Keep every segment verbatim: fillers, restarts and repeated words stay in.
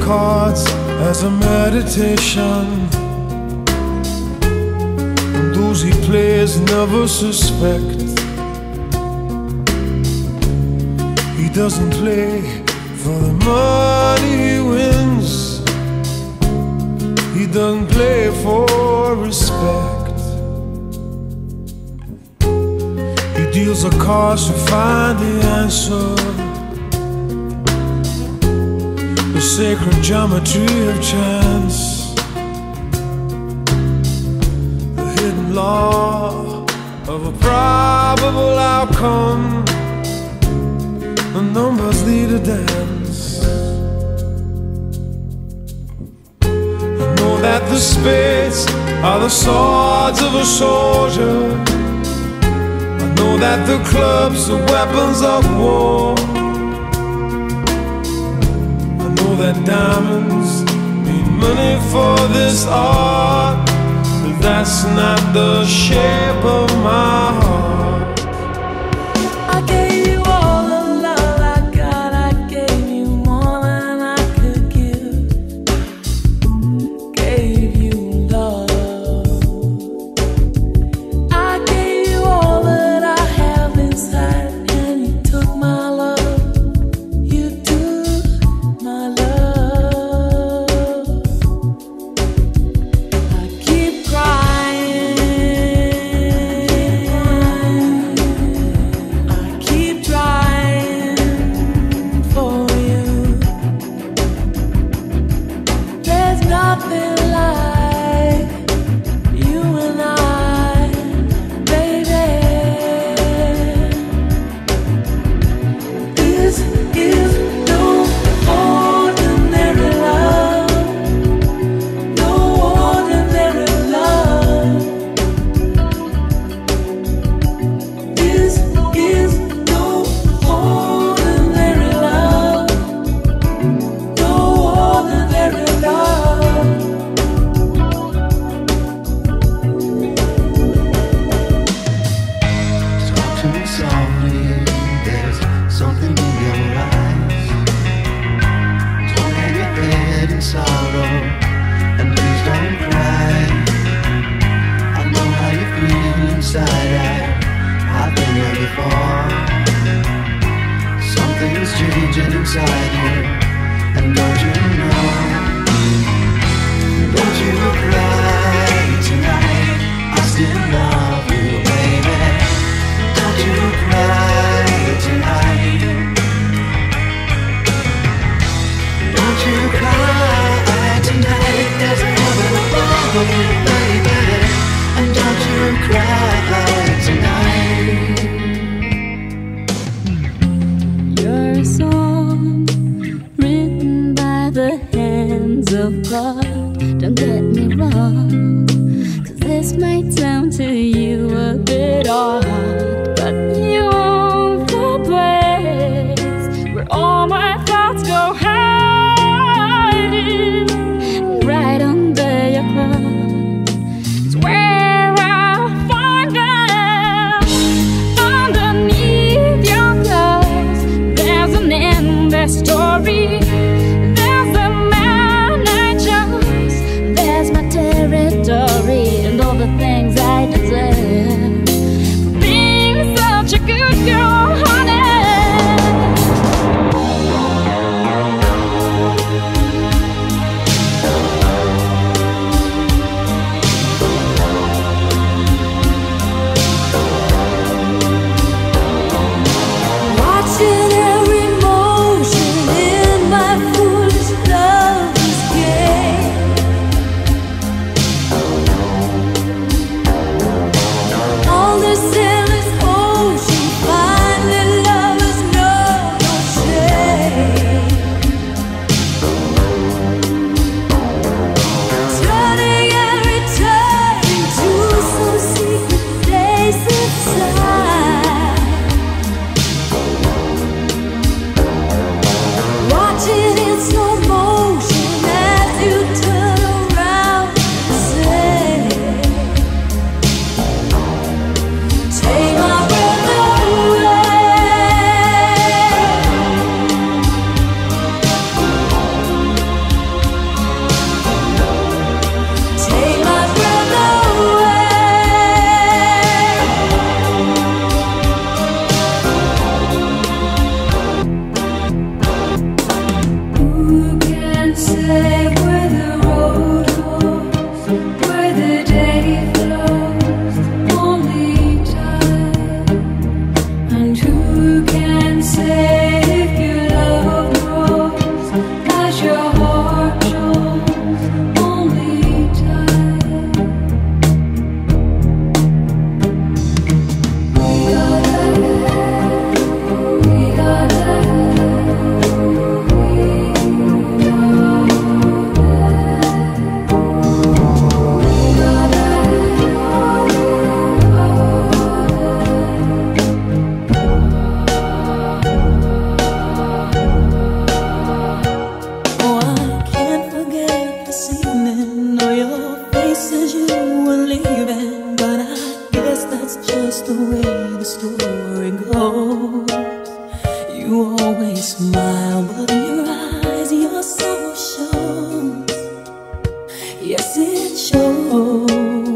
cards as a meditation, and those he plays never suspect. He doesn't play for the money he wins, he doesn't play for respect. He deals the cards to find the answer, the sacred geometry of chance, the hidden law of a probable outcome. The numbers lead a dance. I know that the spades are the swords of a soldier. I know that the clubs are weapons of war. I know that diamonds mean money for this art, but that's not the shape of my heart. I gave you all the love I got, I gave you more than I could give. Gave you love. I gave you all that I have inside, and you took my love. You took my love. I keep crying, I keep trying for you. There's nothing like you and I, baby. This is no ordinary love, no ordinary love. This is no ordinary love, no ordinary love. Talk to me softly, there's something in your eyes. Don't hang your head in sorrow, and please don't cry. I know how you feel inside, I, I've been there before. Something's changing inside you, and don't you know? Don't you cry tonight, I still love you, baby. Don't you cry tonight. Don't you cry tonight, there's heaven above you, baby. And don't you cry tonight. You're a song written by the hands of God. Don't get me wrong, 'cause this might sound too just the way the story goes. You always smile, but in your eyes your soul shows. Yes, it shows.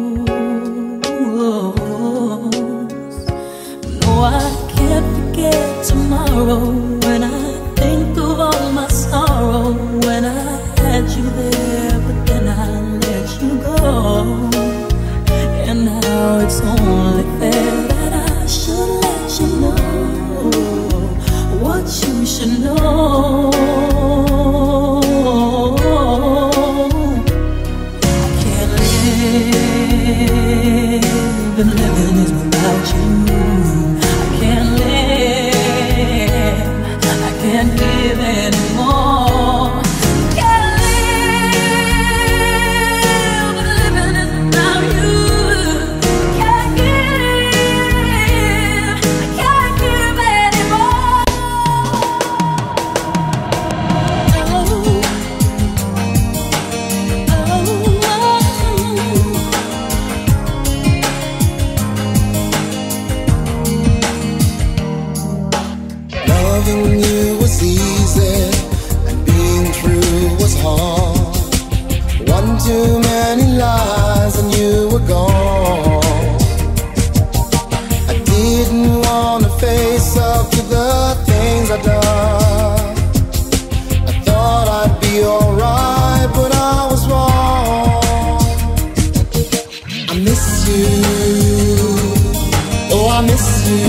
No, I can't forget tomorrow when I think of all my sorrow. When I had you there, but then I let you go. And now it's only fair that I should let you know what you should know. I can't live, and living is without you. I can't live, I can't give anymore. Can't live, and living is without you. Can't give, I can't give anymore. Loving you was easy, and being true was hard. One too many lies and you were gone. I didn't wanna face up to the things I'd done. I thought I'd be alright, but I was wrong. I miss you, oh I miss you.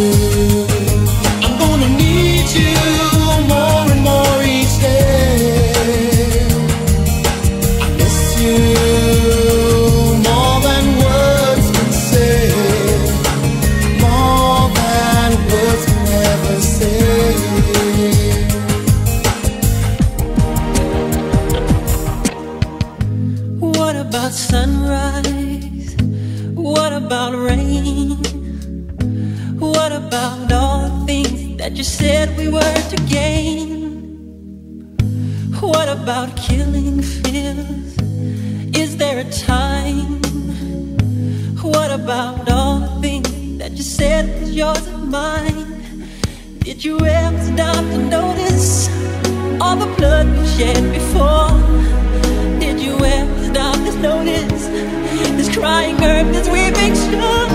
More and more each day. I miss you more than words can say, more than words can ever say. What about sunrise? What about rain? What about all the things that you said we were to gain? What about killing fears? Is there a time? What about all the things that you said was yours and mine? Did you ever stop to notice all the blood we shed before? Did you ever stop to notice this crying earth, this weeping shore?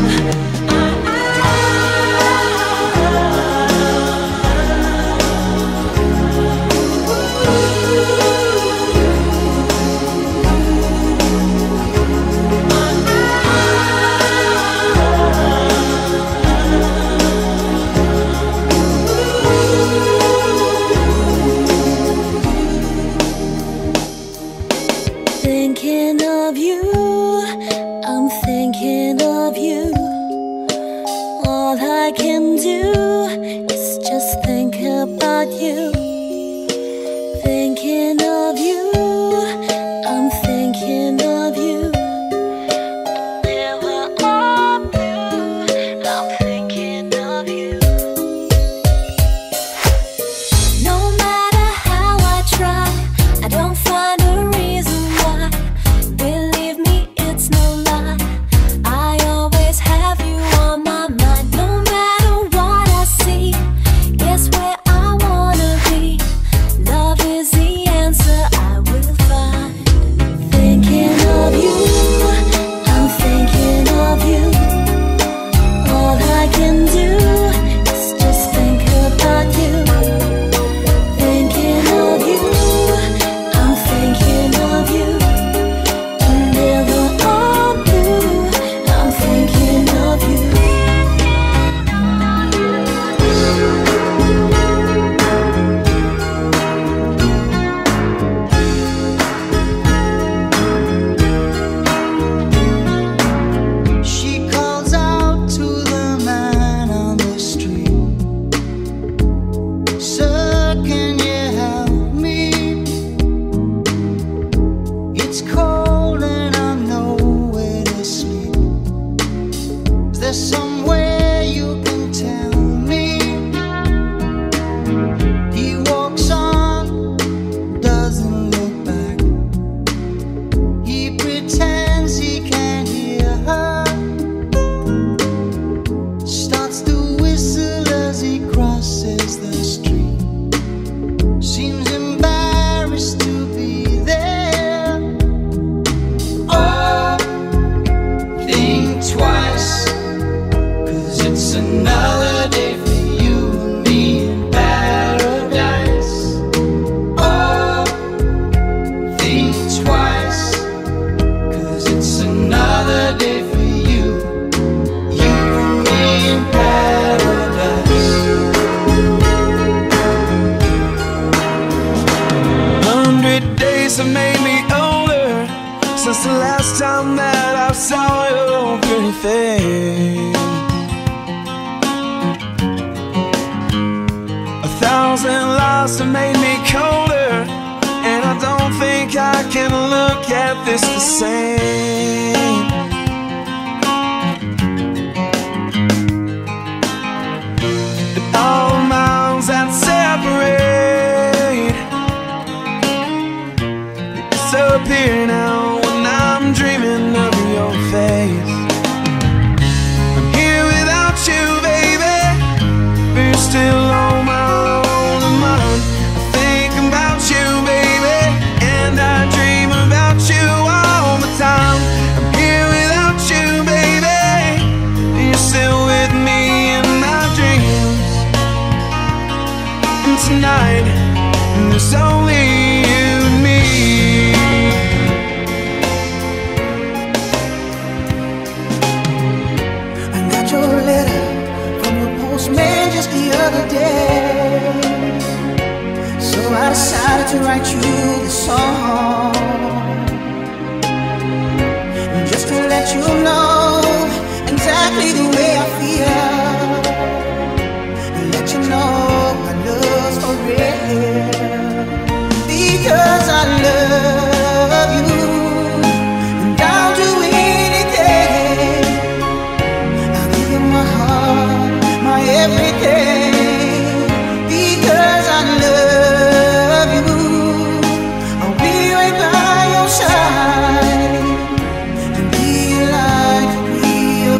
Thinking of you, I'm thinking of you. All I can do is just think about you. Thinking of you, I'm thinking of you. Never up you, I'm thinking of you. No matter how I try, I don't find a reason why. Believe me, it's no lie. I always have you on my mind. No matter what I see, guess where I wanna be. Love is the answer I will find. Thinking of you, I'm thinking of you. All I can do is just think about you. Thinking of you, I'm thinking of you. Never on you, I'm thinking of you. She calls out to the man on the street. Sir, can you help me? It's cold and I'm nowhere to sleep. Is there somewhere you can tell me? He walks on, doesn't look back. He pretends he can't hear her. must have made me colder, and I don't think I can look at this the same. But all the miles that separate disappear now when I'm dreaming of your face. I'm here without you, baby, but you're still on my lonely mind. I think about you, baby, and I dream about you all the time. I'm here without you, baby, and you're still with me in my dreams. And tonight, there's only you and me. Man, just the other day, so I decided to write you this song, and just to let you know exactly the way I feel, and let you know my love's for real, because I love you, and I'll do anything. I'll give you my heart, my everything, because I love you. I'll be right by your side, and be your light, be your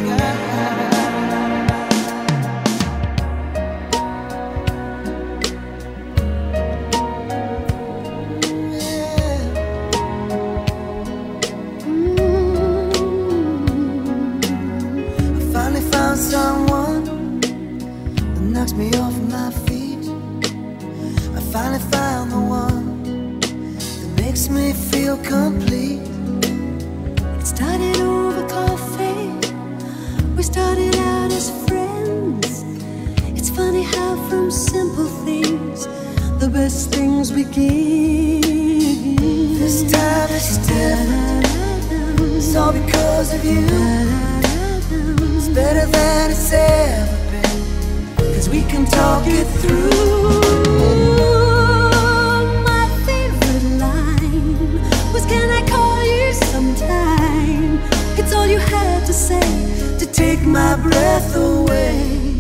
guide. Mm-hmm. I finally found someone knocks me off my feet. I finally found the one that makes me feel complete. It started over coffee. We started out as friends. It's funny how from simple things the best things begin. This time it's different. It's all because of you. It's better than it's ever been, 'cause we can talk it through. My favorite line was, "Can I call you sometime?" It's all you had to say to take my breath away.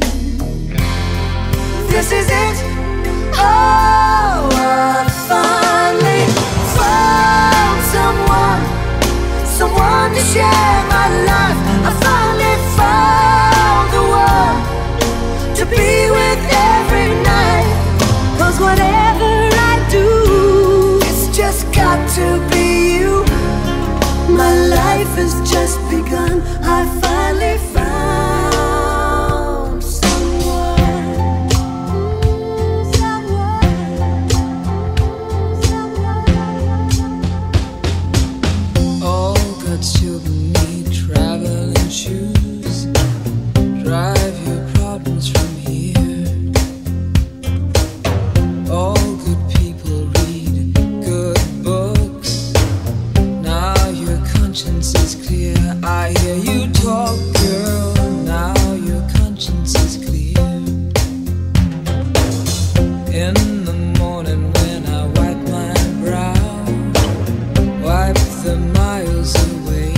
This is it. Oh, I finally found someone, someone to share my life. I finally found the one to be with every night. 'Cause whatever I do, it's just got to be you. My life has just begun. I finally found someone, someone, someone. All good children need traveling shoes. Drive your problems from here. All good people read good books. Now your conscience is clear. I hear you talk, girl. Now your conscience is clear. In the morning when I wipe my brow, wipe the miles away.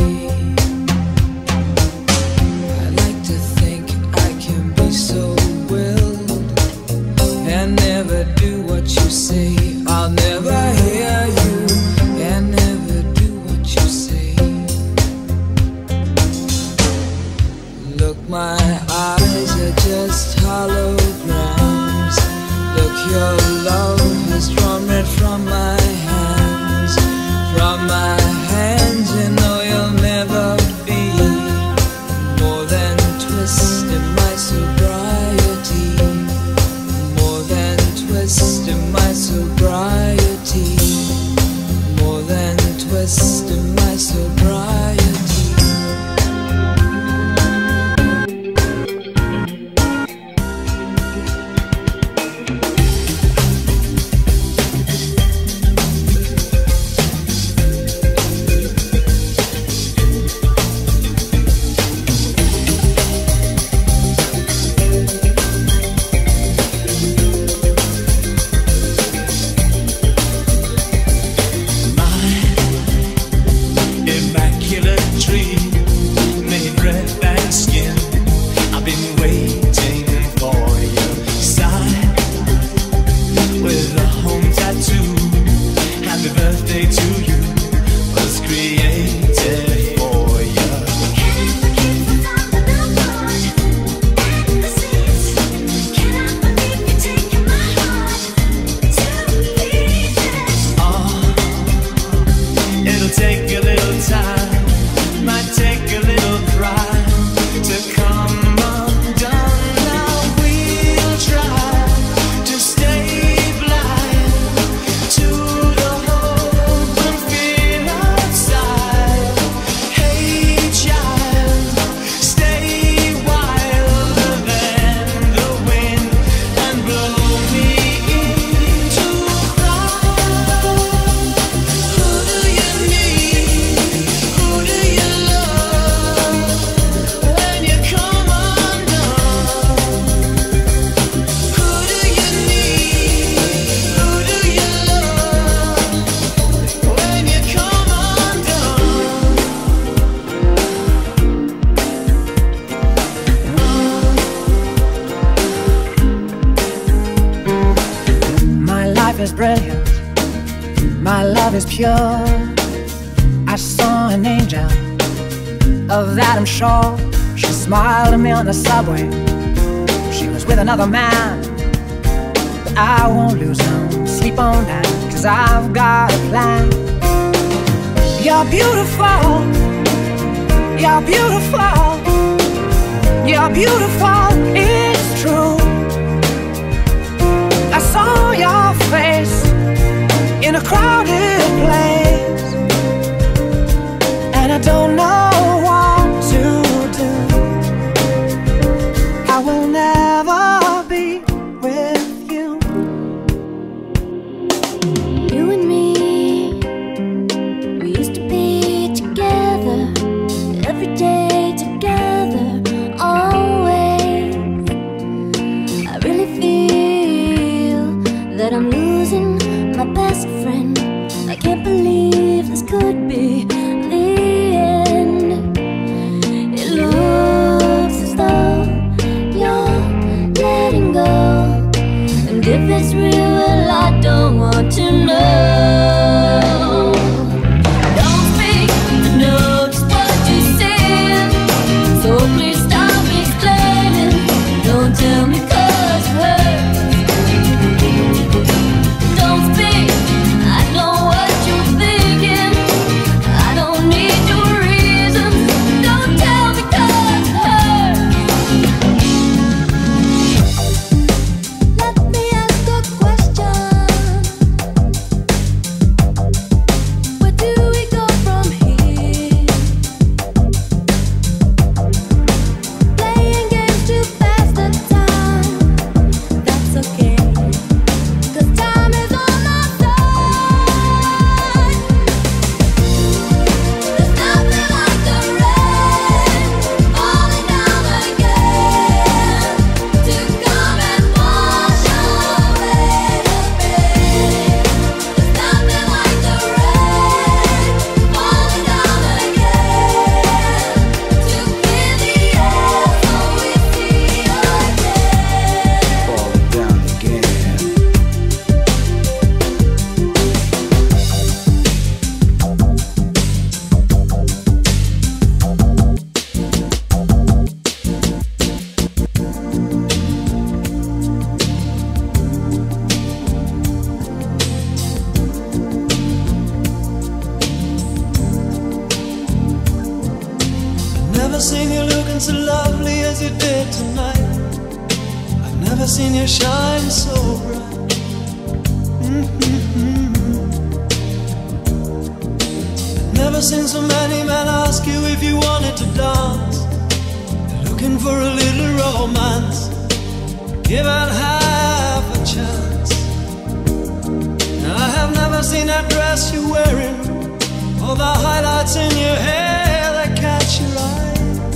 I like to think I can be so willed and never do what you say. I'll never hear you and never do what you say. Look, my eyes are just holograms. Look, your love has drawn red from my hands. From my hands, you know you'll never be more than twist in my sobriety. More than twist in my sobriety. More than twist in my sobriety. love is pure. I saw an angel, of that I'm sure. She smiled at me on the subway. She was with another man, but I won't lose no sleep on that, 'cause I've got a plan. You're beautiful, you're beautiful, you're beautiful, it's true. I saw your face in a crowded place, and I don't know what to do. I will never be with you. You and me, we used to be together, every day together, always. I really feel that I'm losing my best friend. I can't believe this could be the end. It looks as though you're letting go, and if it's real, well, I don't want to know. Don't speak, I know just what you're saying, so please stop explaining. Don't tell me 'cause it hurts. Don't speak, I know what you're thinking. I don't need your reasons. Don't tell me 'cause it hurts. Let me ask a question. Where do we go from here? Playing games to pass the time, that's okay, 'cause time is on our side. There's nothing like the rain falling down again to come and wash away the pain. There's nothing like the rain falling down again to clear the air so we see again. Falling down again. Never seen you looking so lovely as you did tonight. I've never seen you shine so bright. Mm-hmm. I've never seen so many men ask you if you wanted to dance. They're looking for a little romance, give it half a chance. Now I have never seen that dress you're wearing, all the highlights in your hair that catch your eye.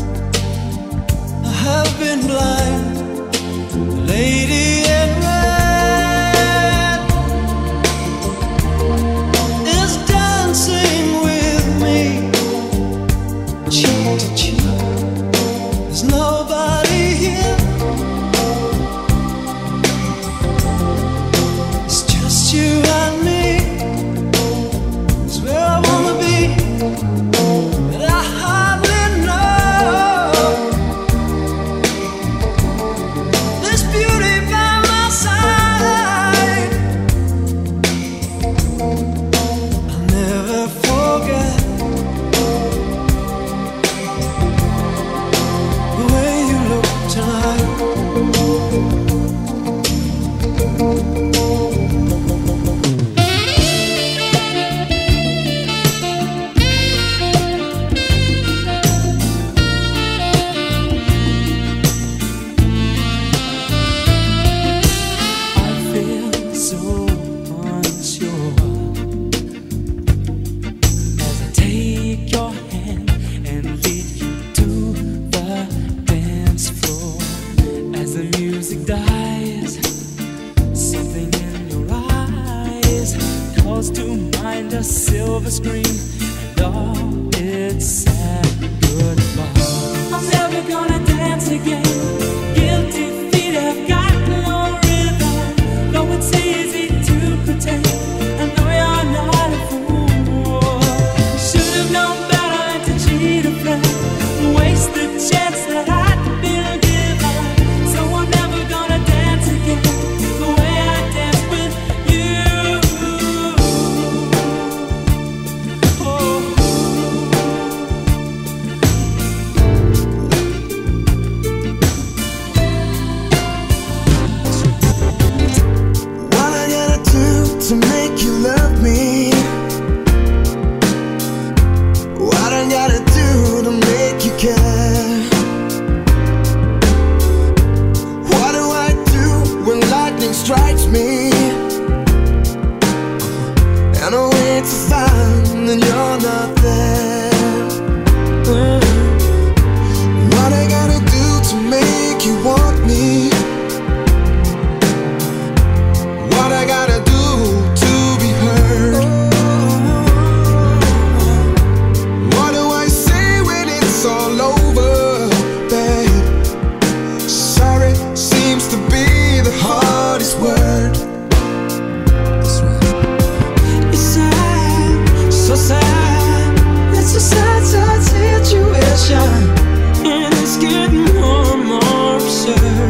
I have been blind, the lady in red is dancing with me, cheek to cheek. There's nobody here, it's just you and me. It's where I wanna be, but I hardly know this beauty by my side. I'll never forget the way you look tonight. I feel so unsure as I take your hand and lead you to the dance floor. As the music dies, something in your eyes calls to mind a silver screen and all its sad goodbye. I'm never gonna dance again. Guilty feet have got no rhythm. Though it's easy to pretend, I know you're not a fool. it's getting more and more absurd.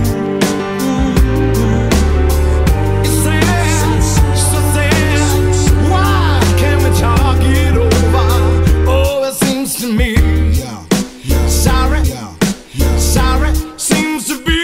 It's sad, so sad. Why can't we talk it over? Oh, it seems to me, yeah, yeah, sorry, yeah, yeah, sorry seems to be.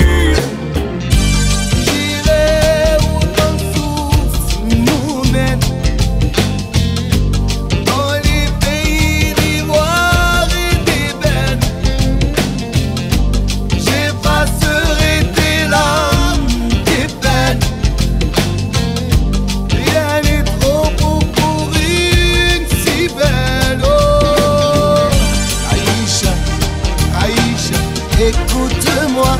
Écoute-moi,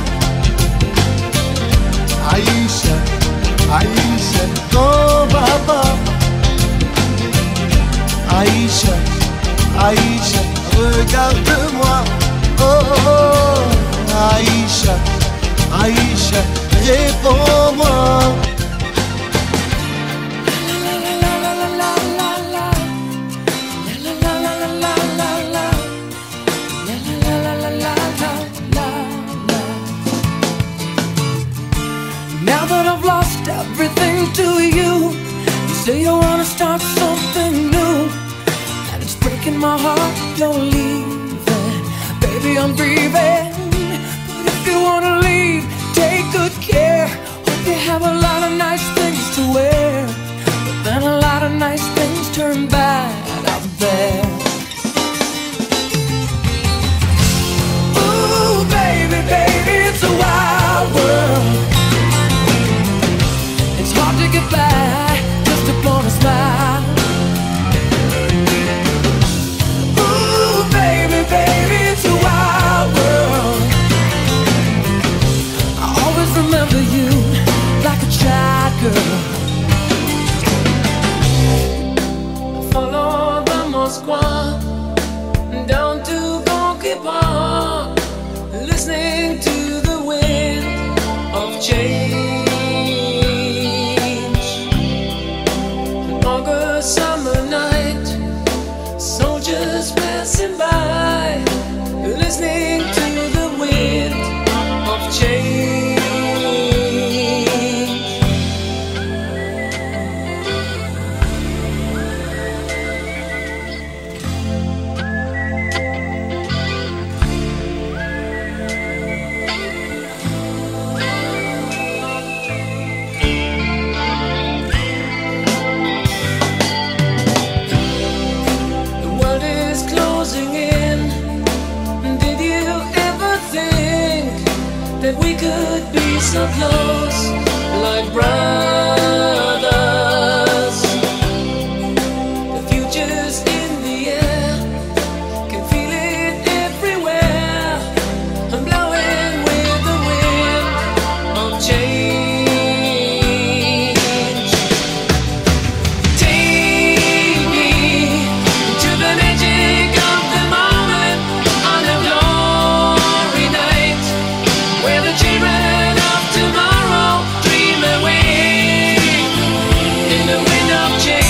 Aïcha, Aïcha, ton papa. Aïcha, Aïcha, regarde-moi. Oh, oh, oh, Aïcha, Aïcha, réponds-moi. Now that I've lost everything to you, you say you wanna start something new, and it's breaking my heart you're leaving. Baby, I'm grieving, but if you wanna leave, take good care. Hope you have a lot of nice things to wear, but then a lot of nice things turn bad out there. Ooh, baby, baby, it's a wild world. It's hard to get by just upon a smile. Ooh, baby, baby, it's a wild world. I always remember you like a child girl. Follow the Moskwa down to Gonky Park, listening to the wind of change. Summer night, soldiers passing by, listening to the wind of change. That we could be so close, like brothers. The future's in the air, can feel it everywhere. I'm blowing with the wind of change. Take me to the magic of the moment on a glory night, where the children of tomorrow dream away in the wind of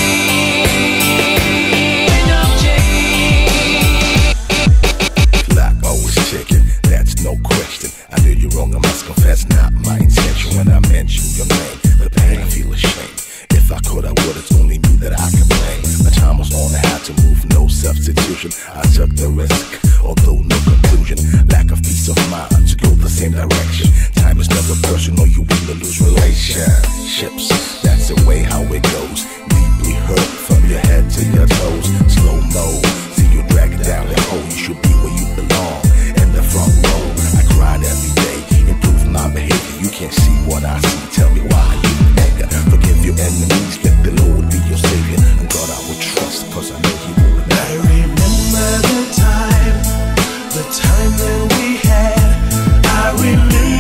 change, wind of change. Clock always ticking, that's no question. I knew you wrong, I must confess, not my intention. When I mention your name, the pain, I feel ashamed. If I could, I would, it's only me that I can blame. My time was on, I had to move, no substitution. I took the risk, although no conclusion. Lack of peace of mind to go the same direction. Time is never personal, you win or lose relationships. That's the way how it goes. Deeply hurt from your head to your toes. Slow mo, see you drag it down the hole. You should be where you belong, in the front row. I grind every day, improve my behavior. You can't see what I see, tell me why you nigga. Forgive your enemies, let the Lord be your savior. And God I will trust, cause I know he will never. I remember the time, the time that we had. I remember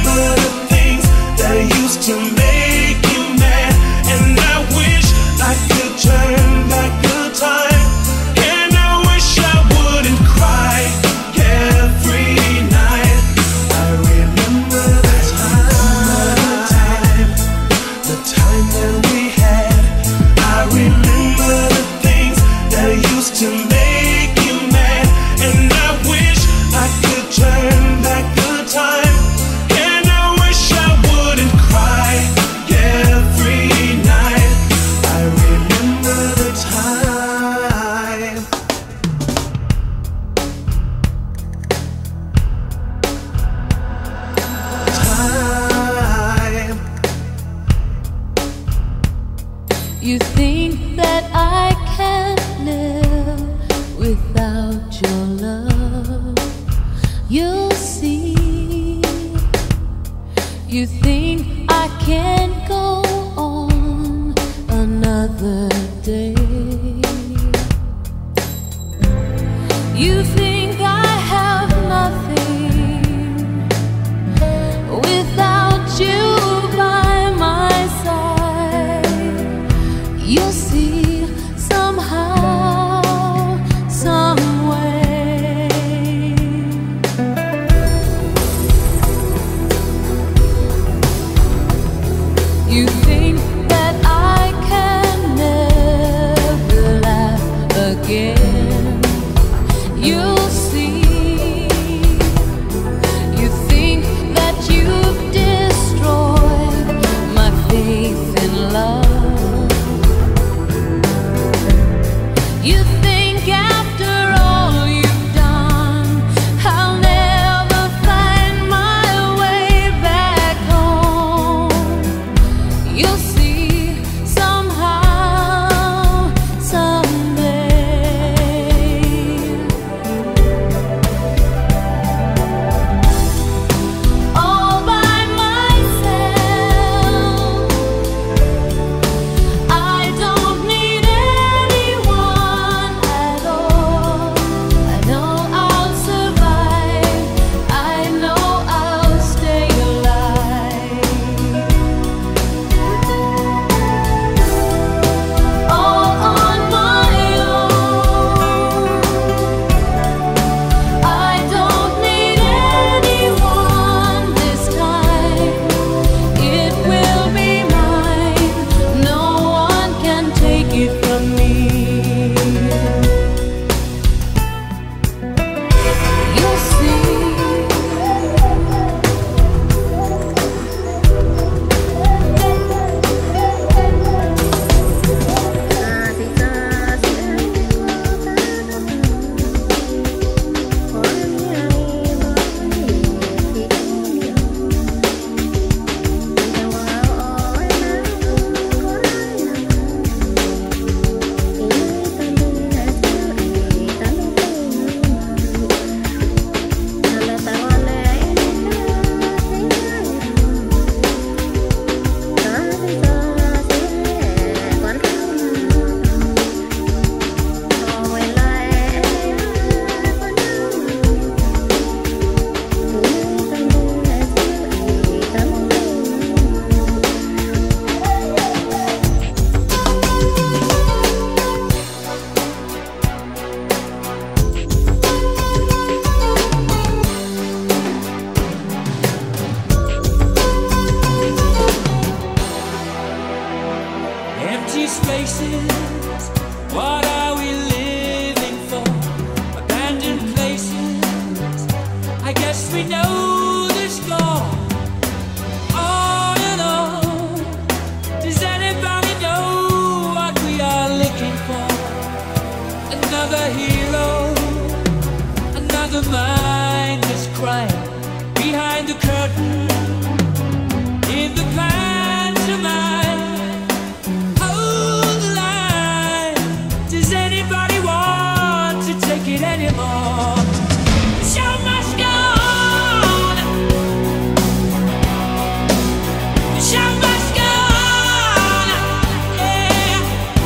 You think that I can't live without your love. You'll see. You think I can't go on another day. You think I have nothing without you by my side. You'll see somehow, some way. You think that I can never laugh again. You'll see. You think that you've destroyed my faith in love. You think after all you've done, I'll never find my way back home. You'll see somehow, someday. All by myself, I don't need anyone at all. I know I'll survive, I know I'll stay alive. All on my own, I don't need anyone this time. It will be mine, no one can take it from me. You'll see. Empty spaces, what are we living for? Abandoned places, I guess we know the score. All in all, does anybody know what we are looking for? Another hero, another mindless crime behind the curtain, in the pantomime. Hold the line. Does anybody want to take it anymore? The show must go on. The show must go on. Yeah.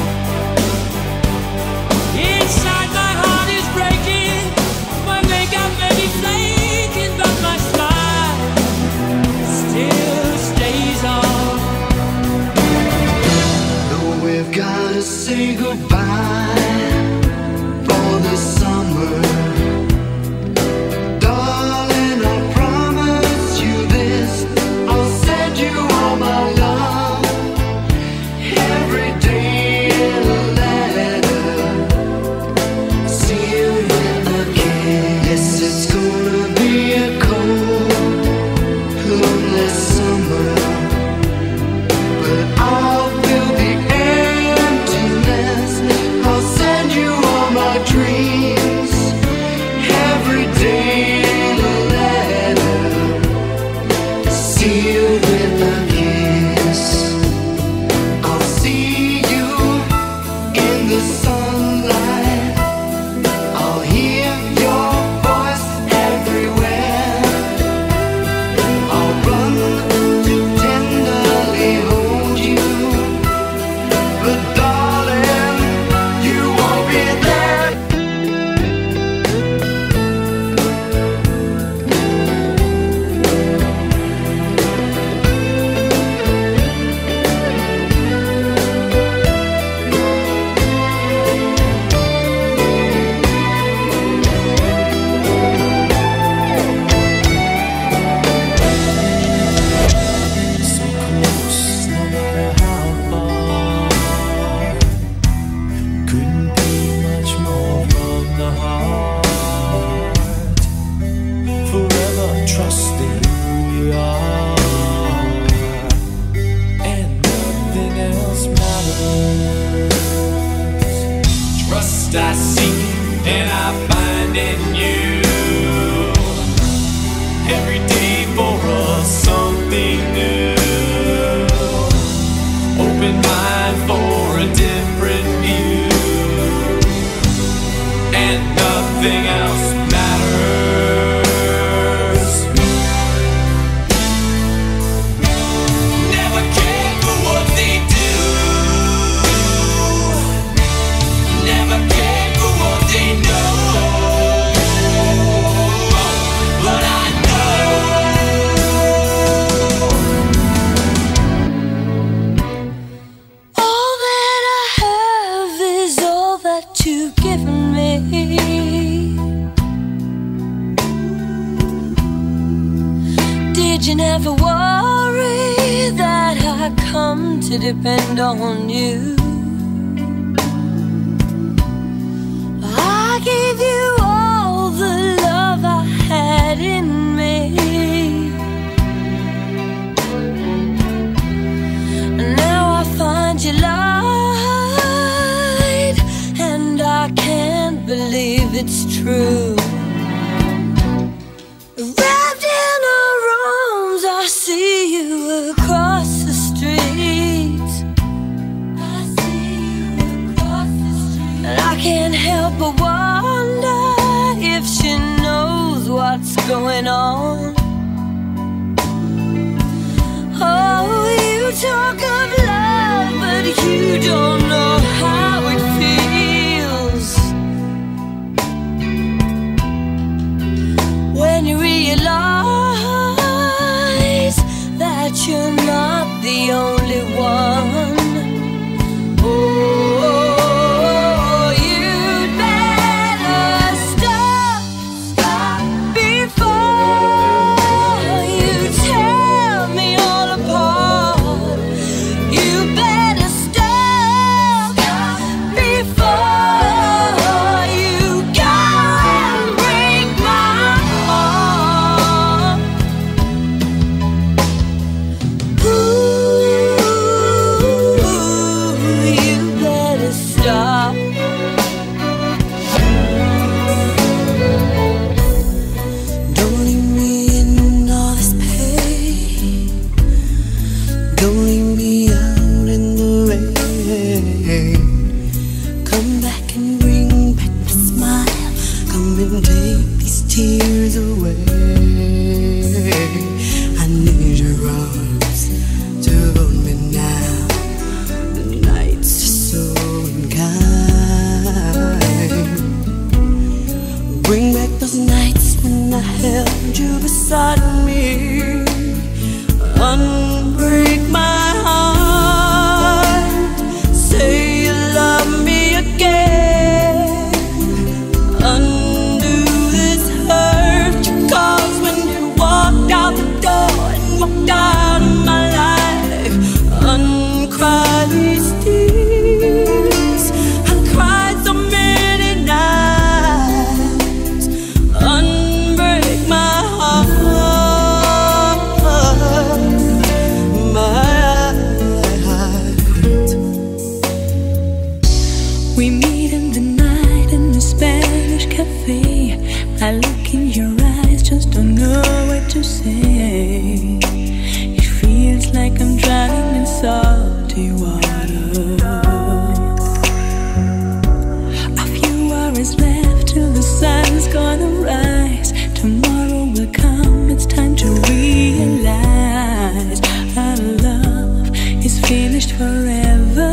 Inside my heart is breaking. My makeup may be flaking, but my smile still stays on. for us something new. Open mind for a different view, and nothing else matters. Never cared for what they do, never cared for what they know. But I know all that I have is all that you've given me. Did you never worry that I come to depend on you? I gave you all the love I had in me, and now I find you lied, and I can't believe it's true. Wrapped in her arms, I see you across the street. I see you across the street, and I can't help but wonder if she knows what's going on. Oh, you talk of love, but you don't know how it feels when you realize that you're not the only one. Oh, you'd better stop, stop before you tear me all apart. You better stop, stop before you go and break my heart. Ooh, you better stop. Don't leave me in all this pain. Don't leave me out in the rain. Come back and bring back my smile. Come and take these tears away. I need your arms to hold me now. The nights are so unkind. Bring back those nights when I held you beside me. Unbreak my heart. Say you love me again. Undo this hurt you caused when you walked out the door and walked out of my life. Uncry these tears. I cried so many nights. Unbreak my heart, my heart. We meet in the night in the Spanish cafe. I look in your eyes, just don't know what to say. It feels like I'm drowning in salty water. A few hours left till the sun's gonna rise. Tomorrow will come, it's time to realize our love is finished forever.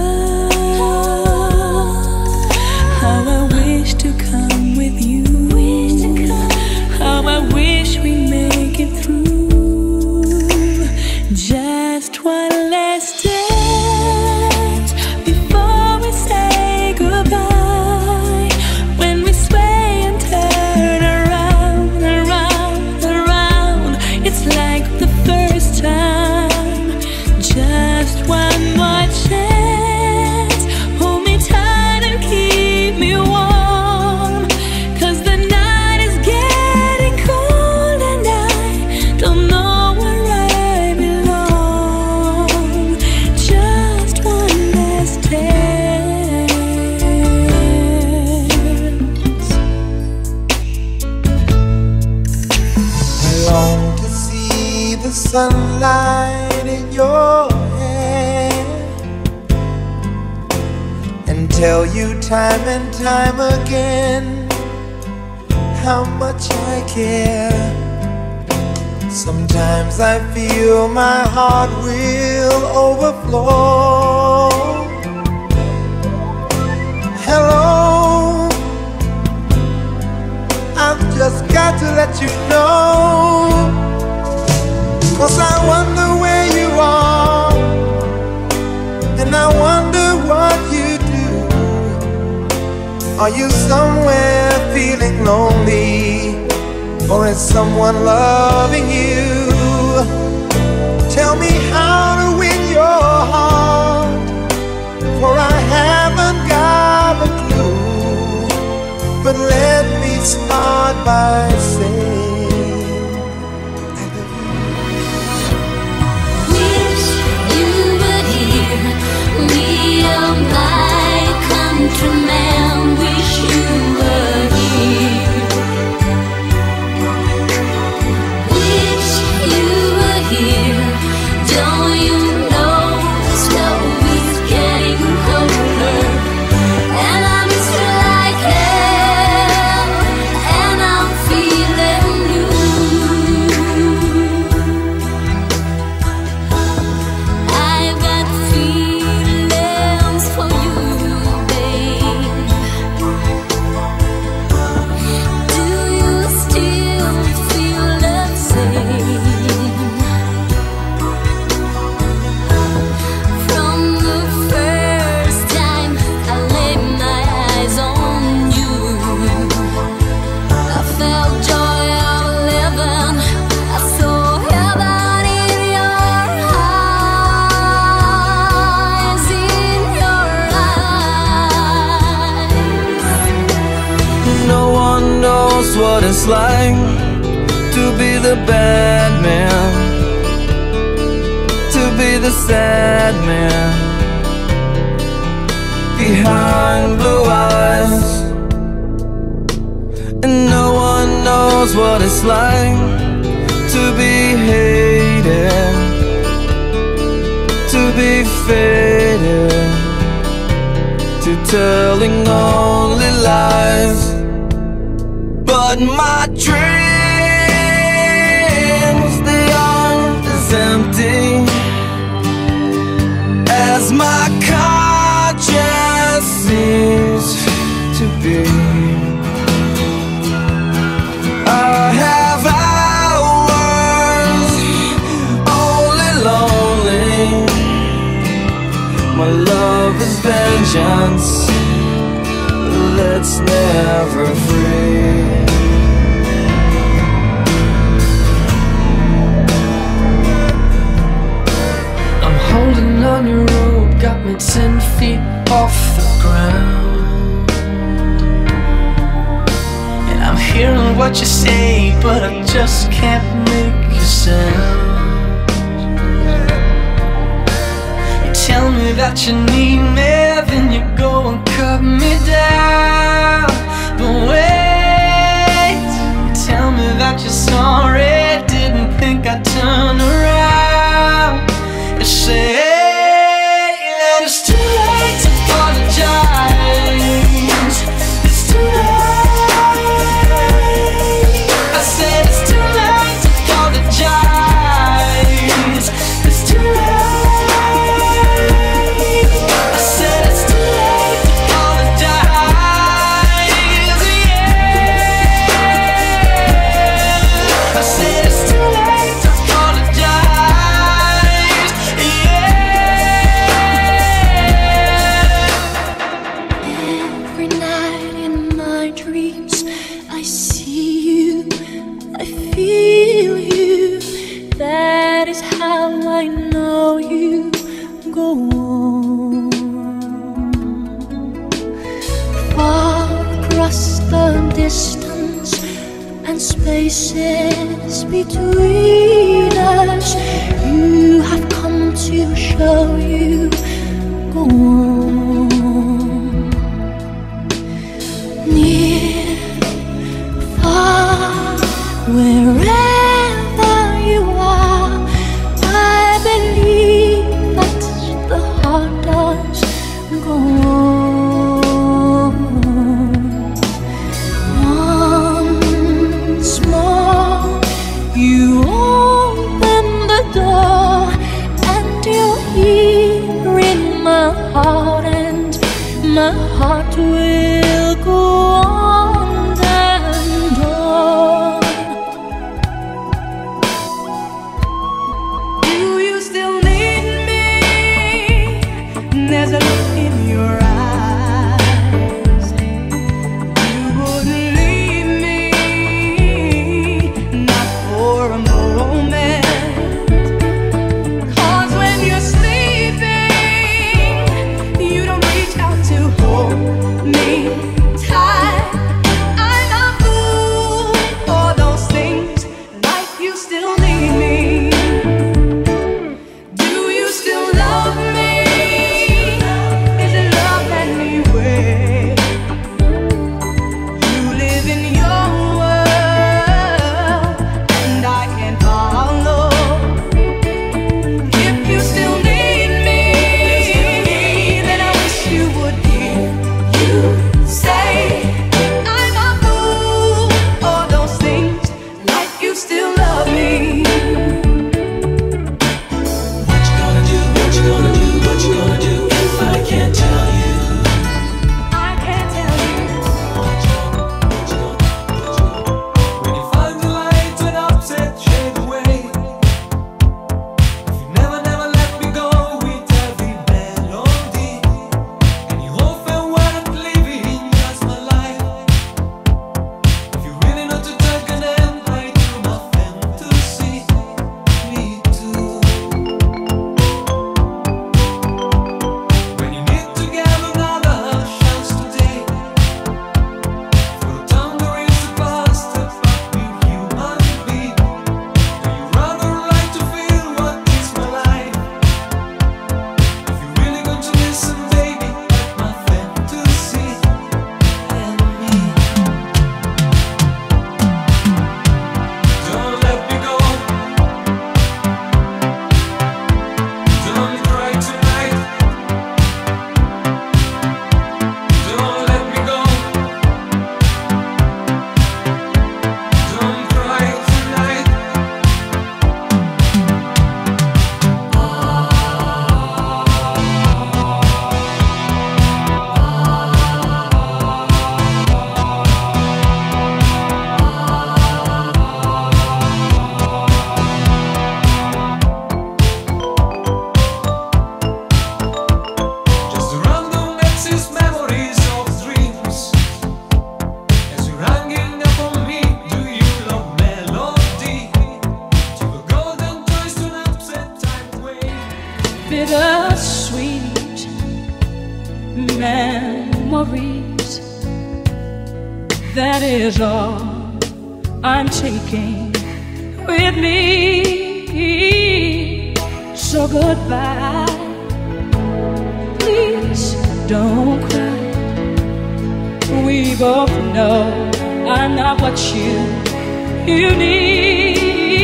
How I wish to come with you. How I wish we make it through. Just one last dance before we say goodbye. When we sway and turn around, around, around, it's like the first time. Just one more chance. Hold me tight and keep me warm, 'cause the night is getting cold and I don't know where I belong. Just one last dance. I long to see sunlight in your hair and tell you time and time again how much I care. Sometimes I feel my heart will overflow. Hello, I've just got to let you know, 'cause I wonder where you are, and I wonder what you do. Are you somewhere feeling lonely, or is someone loving you? Tell me how to win your heart, for I haven't got a clue. But let me start by saying I love you. Wish you were here, me and my countryman. Wish you were here. Wish you were here. Don't you know the snow is getting colder, and I miss you like hell, and I'm feeling blue. I've got feelings for you, babe. Do you still feel the same? From the first time I laid my eyes on you, I felt joy of living. I saw heaven in your eyes, in your eyes. No one knows what it's like to be the bad man, to be the sad man behind blue eyes. And no one knows what it's like to be hated, to be faded, to telling only lies. But my dreams, they aren't as empty as my conscience seems to be. I have hours only lonely. My love is vengeance that's never free. I'm holding on your rope, got me ten feet off the ground. And I'm hearing what you say, but I just can't make a sound. You tell me that you need me, then you go and cut me down. But wait, you tell me that you're sorry, didn't think I'd turn around and say that it's too late to apologize. It's too late. I said it's too late to apologize. It's too late. I said it's too late to apologize. Yeah. I said it's too late to apologize. Yeah. Every night in my dreams, I see you, I feel you. That is how I know you go on. Far across the distance and spaces between us, you have come to show you go on. Near, far, wherever you are, bittersweet memories. That is all I'm taking with me. So goodbye, please don't cry. We both know I'm not what you you need.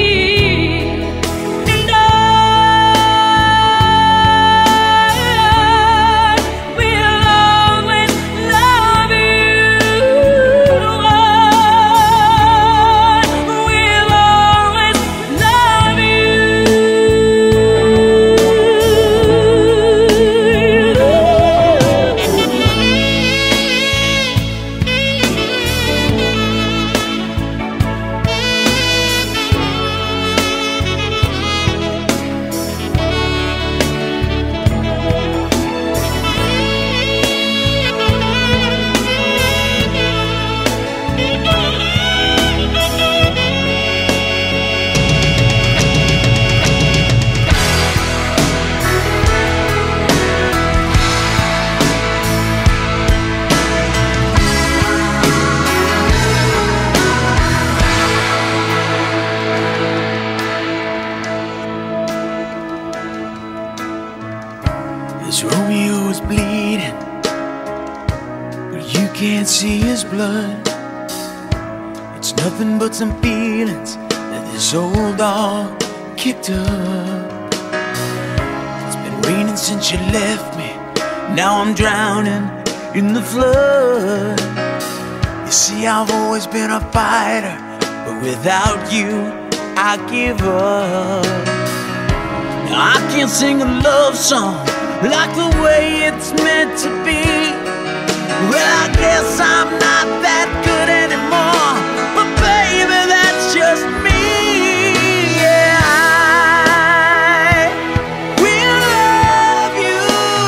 This Romeo is bleeding, but you can't see his blood. It's nothing but some feelings that this old dog kicked up. It's been raining since you left me, now I'm drowning in the flood. You see, I've always been a fighter, but without you, I give up. Now I can't sing a love song like the way it's meant to be. Well, I guess I'm not that good anymore, but baby, that's just me. Yeah, I will love you,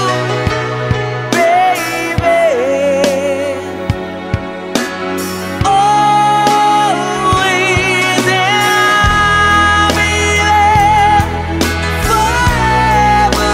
baby, always, and I'll be there forever.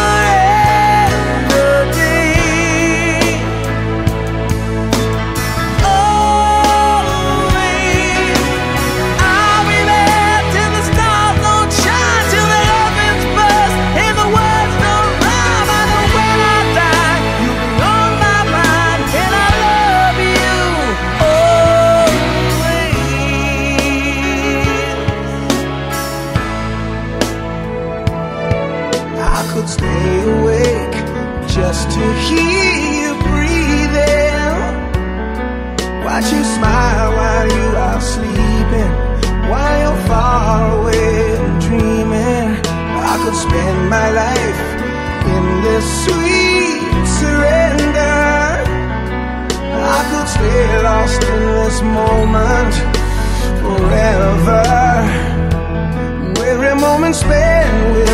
Stay awake just to hear you breathing. Watch you smile while you are sleeping, while you're far away and dreaming. I could spend my life in this sweet surrender. I could stay lost in this moment forever. Every moment spent with